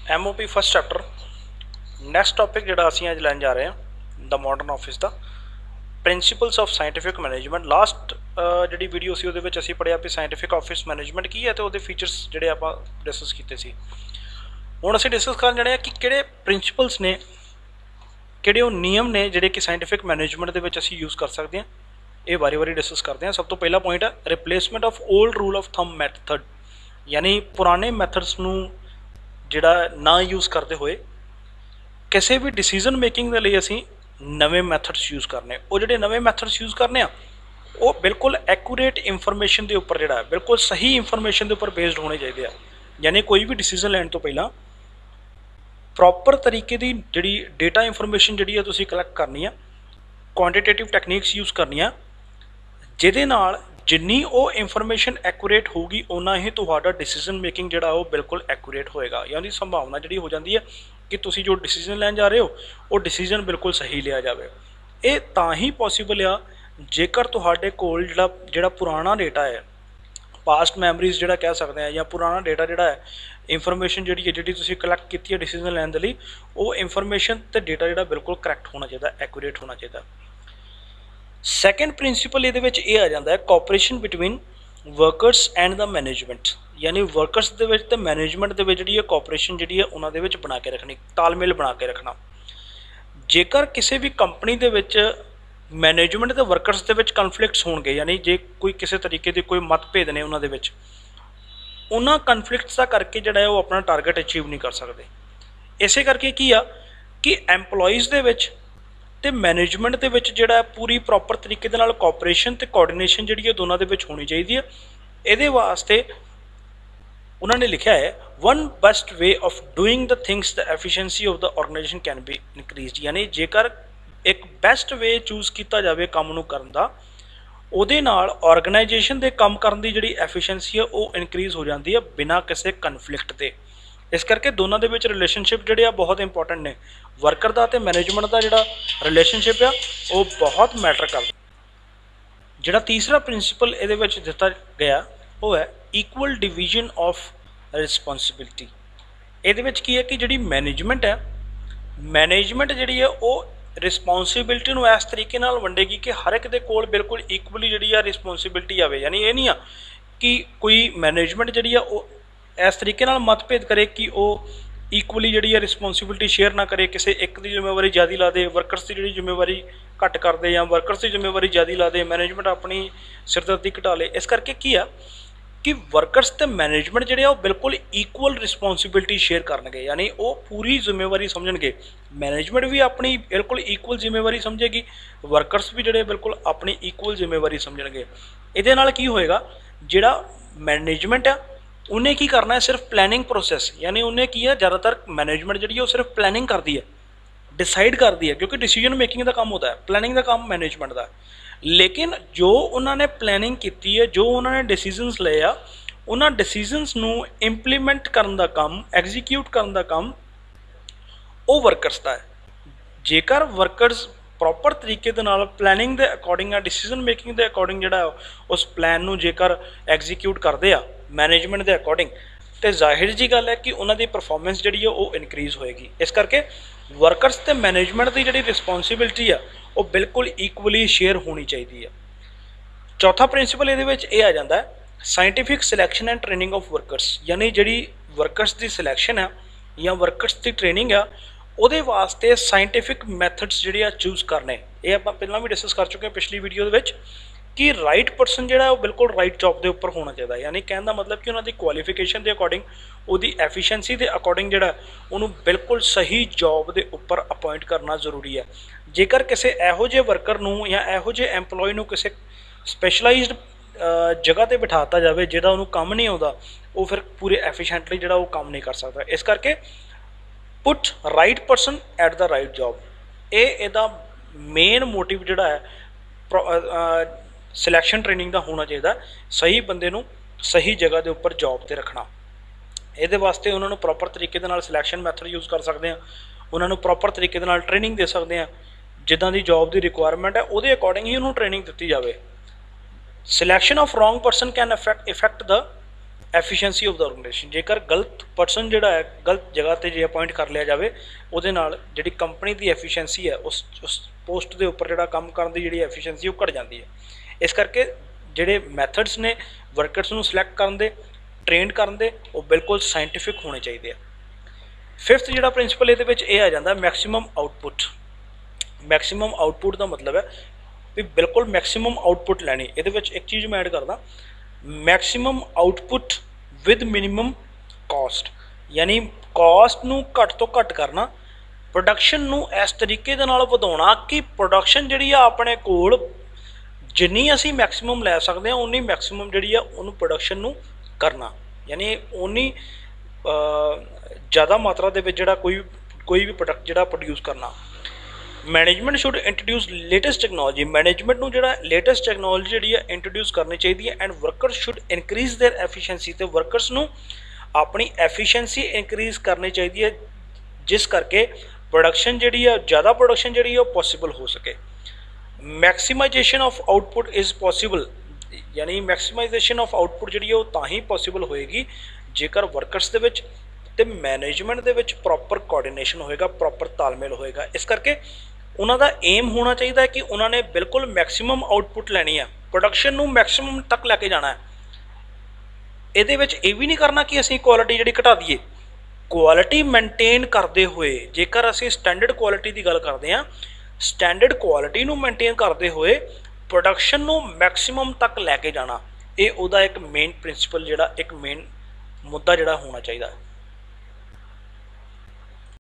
MOP first chapter next topic जो असीं अज लैन जा रहे हैं द मॉडर्न ऑफिस का principles of scientific management. Last जी वीडियो सी वो असीं पढ़िया भी साइंटिफिक ऑफिस मैनेजमेंट की है तो वो फीचर्स जोड़े आप डिस्कस किए। हुण असीं डिस्कस कर जाने कि किहड़े प्रिंसीपल्स ने किहड़े वो नियम ने जिहड़े कि साइंटिफिक मैनेजमेंट दे विच असीं यूज़ कर सकते हैं। ये बारी बारी डिस्कस करते हैं। सब तो पहला पॉइंट है replacement of old rule of thumb method, यानी पुराने मैथड्स नूं जिहड़ा ना यूज़ करते हुए किसी भी डिसीजन मेकिंग के लिए असीं नवे मैथड्स यूज़ करने। वो जिहड़े नवे मैथड्स यूज़ करने वो बिल्कुल एक्यूरेट इंफॉर्मेशन के उपर जिहड़ा बिल्कुल सही इंफॉर्मेशन के उपर बेस्ड होने चाहिए। यानी कोई भी डिसीजन लैण तो पहला प्रॉपर तरीके की जिहड़ी डेटा इंफॉर्मेशन जिहड़ी है तुसीं कलैक्ट करनी है, क्वांटिटेटिव टैक्नीक्स यूज़ करनी है, जिहदे नाल जिन्नी वो इंफॉर्मेशन एक्यूरेट होगी उन्ना ही तुहाडा डिसीजन मेकिंग जिहड़ा वो बिल्कुल एक्यूरेट होएगा। या उहदी संभावना जिहड़ी हो जाती है कि तुसीं जो डिसीजन लैन जा रहे हो वो डिसीजन बिल्कुल सही लिया जाए। ये तां ही पॉसीबल आ जेकर तुहाडे कोल जिहड़ा पुराना डेटा है, पास्ट मैमरीज जिहड़ा कह सकते हैं, या पुराना डेटा जिहड़ा है इंफॉर्मेशन जिहड़ी है जिहड़ी तुसीं कलैक्ट कीती है डिसीजन लैन दे लई, वो इंफॉर्मेशन ते डेटा जिहड़ा बिल्कुल करैक्ट होना चाहिए, एक्यूरेट होना चाहिए। सैकेंड प्रिंसीपल ये आ जाता है cooperation between workers and the management, यानी वर्कर्स के मैनेजमेंट के जी कोऑपरेशन जी है उन्होंने बना के रखनी, तालमेल बना के रखना। जेकर किसी भी कंपनी के मैनेजमेंट तो वर्कर्स के कन्फ्लिक्ट्स होंगे, यानी जे कोई किसी तरीके के कोई मतभेद ने उन्होंने उन्होंने कन्फ्लिक्ट्स का करके जोड़ा है वो अपना टारगेट अचीव नहीं कर सकते। इसे करके की आ कि एंपलॉइज़ ते मैनेजमेंट के जोड़ा पूरी प्रॉपर तरीके कोऑपरेशन ते कोआर्डीनेशन जी दोनों के होनी चाहिए। ये वास्ते उन्होंने लिखा है one best way of doing the things the efficiency of the organization can be increase, यानी जेकर एक बेस्ट वे चूज़ किया जाए काम नूं करन दा, उहदे नाल ऑर्गेनाइजेशन के काम करन दी जिहड़ी एफिशिएंसी है वो इनक्रीज हो जाती है बिना किसी कन्फ्लिक्ट के। इस करके दोनों के रिलेशनशिप जोड़े बहुत इंपॉर्टेंट ने। वर्कर का तो मैनेजमेंट का जोड़ा रिलेशनशिप आ वो बहुत मैटर करता। जोड़ा तीसरा प्रिंसीपल ये दिता गया वो है इक्वल डिवीजन ऑफ रिस्पोंसिबिलिटी। ये की है कि जी मैनेजमेंट है, मैनेजमेंट जी है वो रिस्पोंसिबिलिटी नूं इस तरीके नाल वंडेगी कि हर एक दे कोल बिल्कुल इक्वली जी रिस्पोंसिबिलिटी आवे। यानी ये नहीं आ कि कोई मैनेजमेंट जी है वो इस तरीके नाल मतभेद करे कि वो इक्वली जी रिस्पोंसिबिलिटी शेयर ना करे, किसी एक की जिम्मेवारी ज़्यादा ला दे, वर्कर्स की जी जिम्मेवारी घट कर दे, या वर्कर्स की जिम्मेवारी ज़्यादा ला दे, मैनेजमेंट अपनी सिरदर्दी घटा ले। इस करके की आ कि वर्कर्स ते मैनेजमेंट जिहड़े आ बिल्कुल इक्वल रिस्पोंसिबिलिटी शेयर करनगे, यानी वो पूरी जिम्मेवारी समझणगे। मैनेजमेंट भी अपनी बिल्कुल इक्वल जिम्मेवारी समझेगी, वर्कर्स भी जिहड़े बिल्कुल अपनी इक्वल जिम्मेवारी समझणगे। इहदे नाल की होएगा जिहड़ा मैनेजमेंट आ उन्हें की करना है सिर्फ प्लैनिंग प्रोसैस, यानी उन्हें की है ज़्यादातर मैनेजमेंट जी सिर्फ प्लैनिंग करती है, डिसाइड करती है, क्योंकि डिसीजन मेकिंग का काम होता है, प्लैनिंग का काम मैनेजमेंट का। लेकिन जो उन्होंने प्लैनिंग की है, जो उन्होंने डिसीजनस ले आ, उन्होंने डिसीजनस नूं इंप्लीमेंट करने का काम, एग्जीक्यूट करने का काम वो वर्कर्स का है। जेकर वर्कर्स प्रॉपर तरीके दे नाल प्लैनिंग के अकॉर्डिंग या डिसीजन मेकिंग के अकॉर्डिंग जिहड़ा उस प्लैन नूं जेकर एग्जीक्यूट करते आ मैनेजमेंट के अकॉर्डिंग, तो जाहिर जी गल है कि उन्होंने परफॉर्मेंस जी है वो इनक्रीज होएगी। इस करके वर्कर्स ते मैनेजमेंट की जी रिस्पोंसिबिलिटी है वो बिल्कुल इक्वली शेयर होनी चाहिए है। चौथा प्रिंसीपल ये आ जाता है scientific selection and training of workers, यानी जी वर्कर्स की सिलैक्शन है या वर्कर्स की ट्रेनिंग है वो वास्ते साइंटिफिक मैथड्स जिहड़े चूज़ करने। ये आप पहला भी डिस्कस कर चुके हैं पिछली वीडियो कि राइट परसन जो बिल्कुल राइट जॉब के उपर होना चाहिए। यानी कहने का मतलब कि उन्होंने क्वालिफिकेशन के अकॉर्डिंग, उसकी एफिशिएंसी के अकॉर्डिंग जोड़ा उन्होंने बिल्कुल सही जॉब के उपर अपॉइंट करना जरूरी है। जेकर किसी यहो जे वर्कर नूं या यहो जे एंपलॉय नूं किसी स्पैशलाइज्ड जगह पर बिठाता जाए जिहदा उन्होंने काम नहीं आता, वो फिर पूरे एफिशिएंटली जो काम नहीं कर सकता। इस करके put right person at the right job, ये मेन मोटिव जोड़ा है सिलैक्शन ट्रेनिंग का होना चाहिए। सही बंदे नूं सही जगह के उपर जॉब पर रखना। ये वास्ते उन्होंने प्रॉपर तरीके सिलैक्शन मैथड यूज़ कर सकते हैं, उन्होंने प्रॉपर तरीके ट्रेनिंग दे सकते हैं, जिदा की जॉब की रिक्वायरमेंट है वो अकॉर्डिंग ही उन्होंने ट्रेनिंग दी जाए। Selection of wrong person can effect the efficiency of the organization. जेकर गलत पर्सन जिहड़ा है गलत जगह ते जे अपॉइंट कर लिया जाए उहदे नाल जिहड़ी कंपनी की एफिशिएंसी है उस पोस्ट के उपर जिहड़ा काम करन दी जिहड़ी एफिशिएंसी वो घट जाती है। इस करके जिहड़े मैथड्स ने वर्कर्स नूं सिलैक्ट करन दे ट्रेन करन दे वो बिल्कुल साइंटिफिक होने चाहिए। फिफ्थ जिहड़ा प्रिंसिपल इहदे विच इह आ जांदा मैक्सिमम आउटपुट। मैक्सिमम आउटपुट का मतलब है भी बिल्कुल मैक्सिमम आउटपुट लैनी। ये एक चीज़ मैं ऐड करदा maximum output with minimum cost, यानी कॉस्ट नूं घट तो घट करना, प्रोडक्शन नूं इस तरीके दे नाल वधाउणा कि प्रोडक्शन जिहड़ी आ अपने कोल जिन्नी असीं मैक्सिमम लै सकते हैं उन्नी मैक्सिमम जिहड़ी आ उहनूं प्रोडक्शन नूं करना, यानी उन्नी ज़्यादा मात्रा दे विच जिहड़ा कोई भी प्रोडक्ट जिहड़ा प्रोड्यूस करना। Management should introduce latest technology. Management नूं जिहड़ा लेटेस्ट टैक्नोलॉजी जिहड़ी है इंट्रोड्यूस करनी चाहिए। And workers should increase their efficiency, तो वर्कर्स नूं अपनी एफिशिएंसी इनक्रीज करनी चाहिए जिस करके प्रोडक्शन जिहड़ी है ज़्यादा प्रोडक्शन जिहड़ी है पॉसिबल हो सके। Maximization of output is possible, यानी मैक्सीमाइजेशन ऑफ आउटपुट जिहड़ी है वो तां ही पॉसिबल होएगी जेकर वर्कर्स दे विच ते मैनेजमेंट दे विच प्रॉपर कोआर्डिनेशन होएगा, प्रॉपर तालमेल होएगा। इस करके उन्हों का एम होना चाहिए कि उन्होंने बिल्कुल मैक्सिमम आउटपुट लैनी है, प्रोडक्शन नूं मैक्सिमम तक लैके जाना है। ये भी नहीं करना कि असीं क्वालिटी जिहड़ी घटा दीए। क्वालिटी मेनटेन करते हुए जेकर असीं स्टैंडर्ड क्वालिटी की गल करते हैं, स्टैंडर्ड क्वालिटी नूं मेनटेन करते हुए प्रोडक्शन नूं मैक्सिमम तक लैके जाना, ये उहदा एक मेन प्रिंसिपल जिहड़ा एक मेन मुद्दा जिहड़ा होना चाहिए।